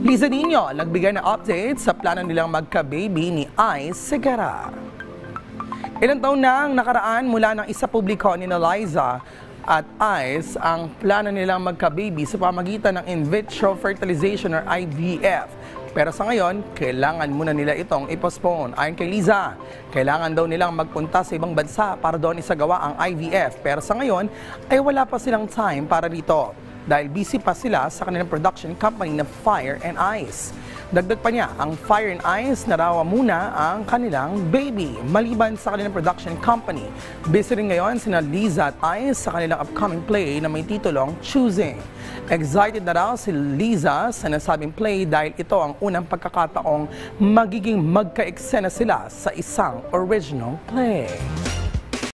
Liza Nino nagbigay ng update sa plano nilang magka-baby ni Ice Segura. Ilang taon na ang nakaraan mula ng isa publiko ni Liza at Ice ang plano nilang magka-baby sa pamagitan ng in vitro fertilization or IVF. Pero sa ngayon, kailangan muna nila itong i-postpone. Ayon kay Liza, kailangan daw nilang magpunta sa ibang bansa para doon isagawa ang IVF. Pero sa ngayon, ay wala pa silang time para dito dahil busy pa sila sa kanilang production company na Fire and Ice. Dagdag pa niya, ang Fire and Ice narawa muna ang kanilang baby. Maliban sa kanilang production company, busy rin ngayon sina Liza at Ice sa kanilang upcoming play na may titulong Choosing. Excited na raw si Liza sa nasabing play dahil ito ang unang pagkakataong magiging magka-eksena sila sa isang original play.